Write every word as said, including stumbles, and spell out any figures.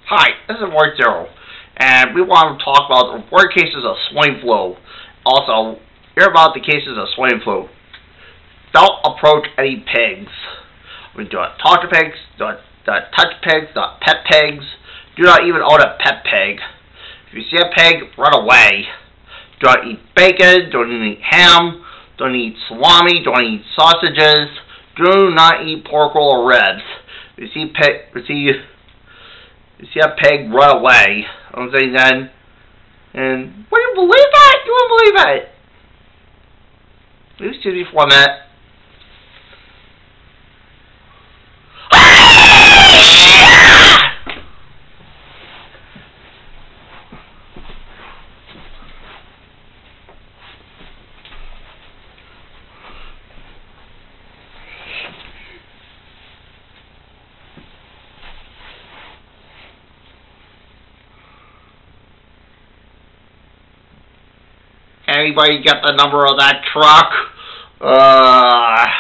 Hi, this is Ward Zero, and we want to talk about the reported cases of swine flu. Also, hear about the cases of swine flu. Don't approach any pigs. We do not talk to pigs, do not, do not touch pigs, do not pet pigs. Do not even own a pet pig. If you see a pig, run away. Do not eat bacon, don't eat ham, don't eat salami, don't eat sausages. Do not eat pork or ribs. If you see pig, if you see You see a pig, run away. I'm saying then, and would you believe that? You wouldn't believe it. Excuse me for a minute. Anybody get the number of that truck? Uh...